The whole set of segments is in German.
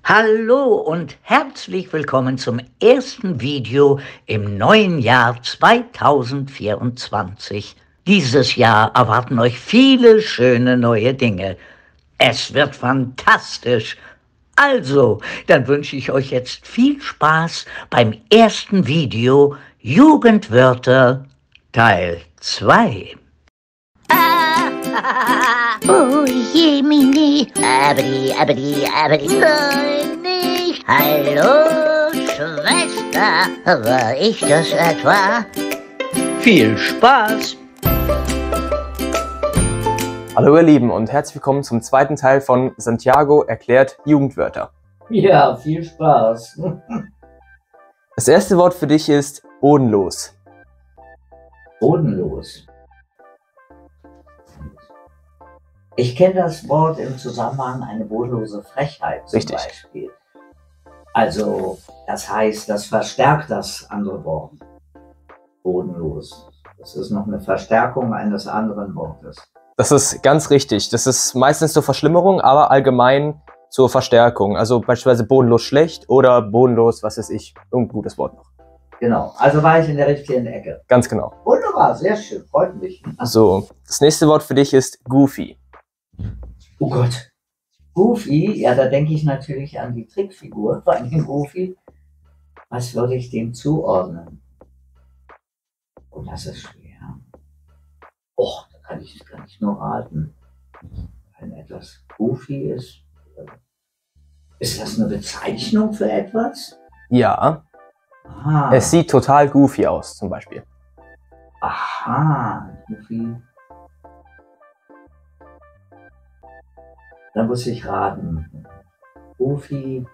Hallo und herzlich willkommen zum ersten Video im neuen Jahr 2024. Dieses Jahr erwarten euch viele schöne neue Dinge. Es wird fantastisch. Also, dann wünsche ich euch jetzt viel Spaß beim ersten Video Jugendwörter Teil 2. Oh je, Mini. Abri. Nein, nicht. Hallo, Schwester. War ich das etwa? Viel Spaß! Hallo ihr Lieben und herzlich willkommen zum zweiten Teil von Santiago erklärt Jugendwörter. Ja, viel Spaß. Das erste Wort für dich ist bodenlos. Bodenlos. Ich kenne das Wort im Zusammenhang eine bodenlose Frechheit zum Richtig. Beispiel. Also, das heißt, das verstärkt das andere Wort. Bodenlos. Das ist noch eine Verstärkung eines anderen Wortes. Das ist ganz richtig. Das ist meistens zur Verschlimmerung, aber allgemein zur Verstärkung. Also beispielsweise bodenlos schlecht oder bodenlos, was weiß ich, irgendein gutes Wort noch. Genau, also war ich in der richtigen Ecke. Ganz genau. Wunderbar, sehr schön, freut mich. So, das nächste Wort für dich ist goofy. Oh Gott. Goofy, ja, da denke ich natürlich an die Trickfigur von dem Goofy. Was würde ich dem zuordnen? Oh, das ist schwer. Oh, da kann ich nur raten. Wenn etwas Goofy ist. Ist das eine Bezeichnung für etwas? Ja, Ah, es sieht total goofy aus zum Beispiel. aha, Goofy. Da muss ich raten. Goofy.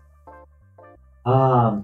Ja.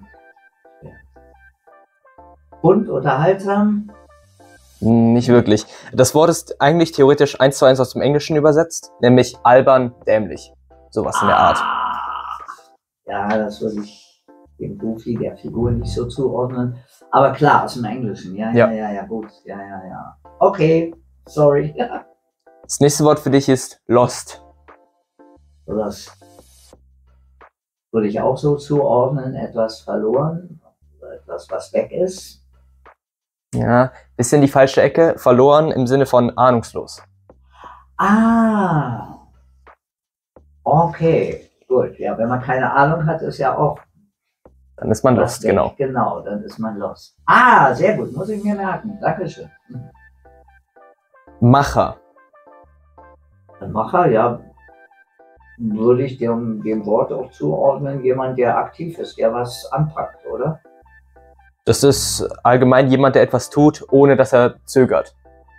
Bunt, unterhaltsam. Nicht wirklich. Das Wort ist eigentlich theoretisch 1:1 aus dem Englischen übersetzt, nämlich albern, dämlich. Sowas in der Art. Ja, das würde ich dem Goofy, der Figur, nicht so zuordnen. Aber klar, aus dem Englischen. Ja, gut. Ja. Okay, sorry. Das nächste Wort für dich ist lost. Das würde ich auch so zuordnen. Etwas verloren. Etwas, was weg ist. Ja, bisschen die falsche Ecke. Verloren im Sinne von ahnungslos. Ah. Okay, gut. Ja, wenn man keine Ahnung hat, ist ja auch Dann ist man was lost, weg. genau. Genau, dann ist man lost. Ah, sehr gut. Muss ich mir merken. Dankeschön. Macher. Ein Macher, ja, würde ich dem Wort auch zuordnen, jemand, der aktiv ist, der was anpackt, oder? Das ist allgemein jemand, der etwas tut, ohne dass er zögert.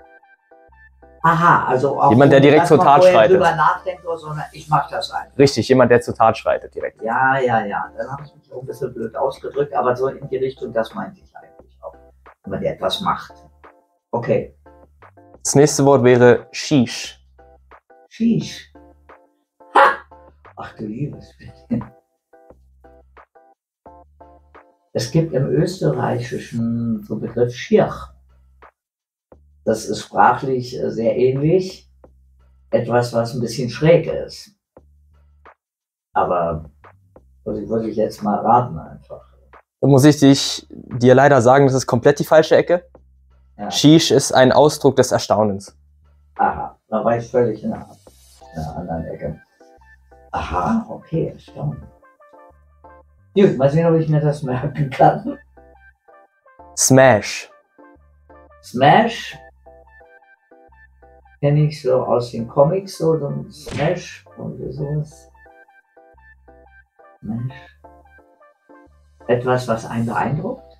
Aha, also auch Jemand, der ohne, direkt dass zur man Tat vorher schreitet. drüber nachdenkt, sondern ich mach das einfach. Richtig, jemand, der zur Tat schreitet direkt. Ja. Dann habe ich mich auch ein bisschen blöd ausgedrückt, aber so in die Richtung, das meinte ich eigentlich auch. Wenn man etwas macht. Okay. Das nächste Wort wäre Sheesh. Sheesh. Ha! Ach du liebes bisschen. Es gibt im Österreichischen so einen Begriff Schirch. Das ist sprachlich sehr ähnlich. Etwas, was ein bisschen schräg ist. Aber würde ich jetzt mal raten einfach. Da muss ich dir leider sagen, das ist komplett die falsche Ecke. Ja. Sheesh ist ein Ausdruck des Erstaunens. Aha, da war ich völlig in einer anderen Ecke. Aha, okay, erstaunlich. Gut, mal sehen, ob ich mir das merken kann. Smash. Smash kenne ich so aus den Comics, so ein Smash und sowas. Smash. Etwas, was einen beeindruckt?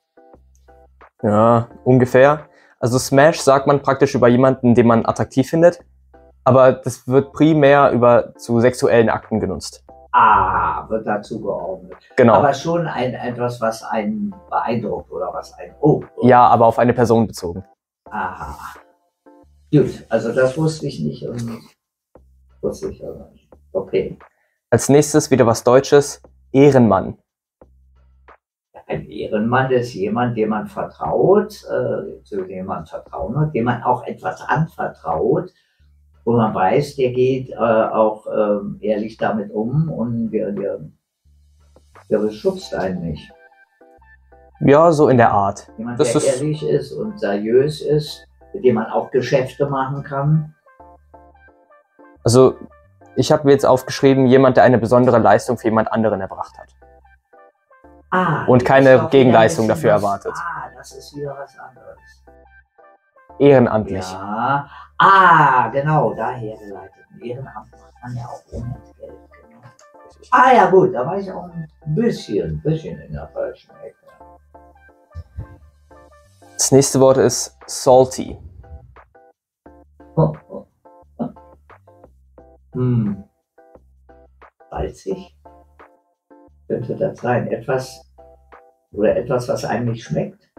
Ja, ungefähr. Also Smash sagt man praktisch über jemanden, den man attraktiv findet. Aber das wird primär zu sexuellen Akten genutzt. Ah, wird dazu geordnet. Genau. Aber schon etwas, was einen beeindruckt oder was einen. Oh. Ja, aber auf eine Person bezogen. Aha. Gut, also das wusste ich nicht und wusste ich aber nicht. Okay. Als nächstes wieder was Deutsches. Ehrenmann. Ein Ehrenmann ist jemand, dem man vertraut, zu dem man Vertrauen hat, dem man auch etwas anvertraut. wo man weiß, der geht auch ehrlich damit um und der beschubst einen nicht. Ja, so in der Art. Jemand, Das der ist, ehrlich ist und seriös ist, mit dem man auch Geschäfte machen kann. also, ich habe mir jetzt aufgeschrieben, jemand, der eine besondere Leistung für jemand anderen erbracht hat. Und Das keine ist auch wieder Gegenleistung ein bisschen dafür was- erwartet. Das ist wieder was anderes. Ehrenamtlich. Ja, genau, daher geleitet. Ein Ehrenamt macht man ja auch ohne Geld. Genau. Ja gut, da war ich auch ein bisschen in der falschen Ecke. Das nächste Wort ist salty. Salzig? Könnte das sein? Etwas, was einem nicht schmeckt?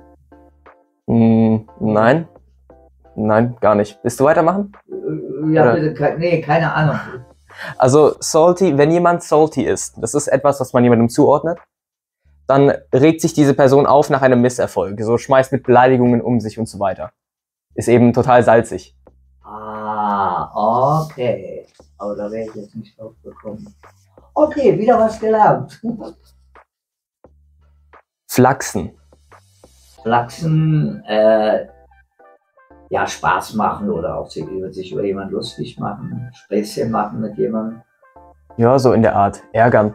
Nein. Nein, gar nicht. Willst du weitermachen? Ja, Oder- bitte, nee, keine Ahnung. Also salty, wenn jemand salty ist, das ist etwas, was man jemandem zuordnet, dann regt sich diese Person auf nach einem Misserfolg, so schmeißt mit Beleidigungen um sich und so weiter. Ist eben total salzig. Okay. Aber da wäre ich jetzt nicht drauf gekommen. Okay, wieder was gelernt. Flachsen. Flachsen, ja, Spaß machen oder auch sich über jemanden lustig machen, Späßchen machen mit jemandem. Ja, so in der Art. Ärgern.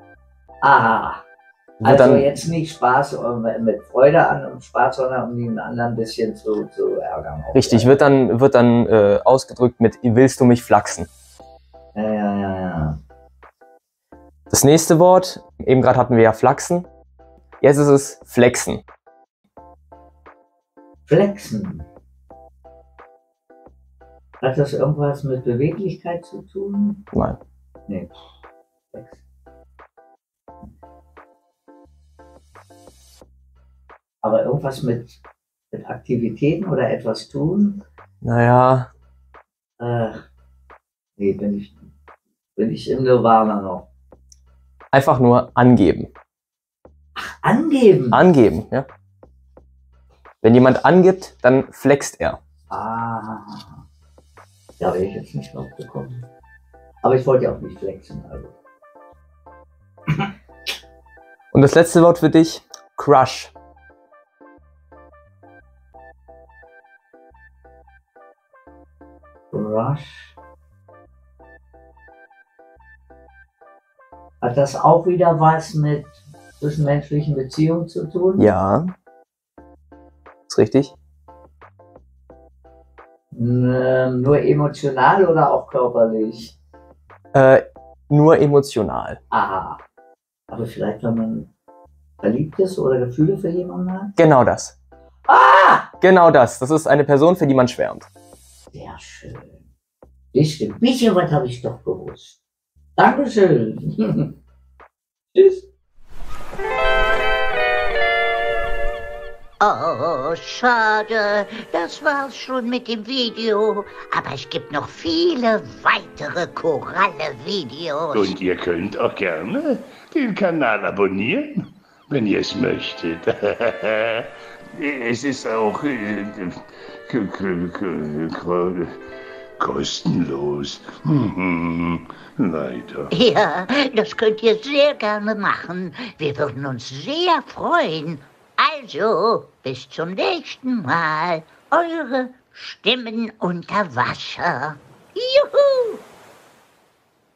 Also dann- jetzt nicht Spaß mit Freude an und Spaß, sondern um den anderen ein bisschen zu ärgern. Auch. Richtig, wird dann ausgedrückt mit willst du mich flachsen? Ja. Das nächste Wort, eben gerade hatten wir ja flachsen. Jetzt ist es flexen. Flexen. Hat das irgendwas mit Beweglichkeit zu tun? Nein. Nee. Flexen. Aber irgendwas mit Aktivitäten oder etwas tun? Naja, Nee, bin ich im Nirvana noch. einfach nur angeben. Angeben! Angeben, ja. Wenn jemand angibt, dann flext er. Da wäre ich jetzt nicht drauf gekommen. Aber ich wollte ja auch nicht flexen. Also. Und das letzte Wort für dich, crush. Rush. Hat das auch wieder was mit zwischenmenschlichen Beziehungen zu tun? Ja. Ist richtig? Nur emotional oder auch körperlich? Nur emotional. Aber vielleicht, wenn man verliebt ist oder Gefühle für jemanden hat? Genau das. Genau das. Das ist eine Person, für die man schwärmt. Sehr schön. Das stimmt. Ein bisschen was habe ich doch gewusst. Dankeschön. Tschüss. Oh, schade. Das war's schon mit dem Video. Aber es gibt noch viele weitere Koralle-Videos. Und ihr könnt auch gerne den Kanal abonnieren, wenn ihr es möchtet. Es ist auch kostenlos. Leider. Ja, das könnt ihr sehr gerne machen. Wir würden uns sehr freuen. Also, bis zum nächsten Mal. Eure Stimmen unter Wasser. Juhu!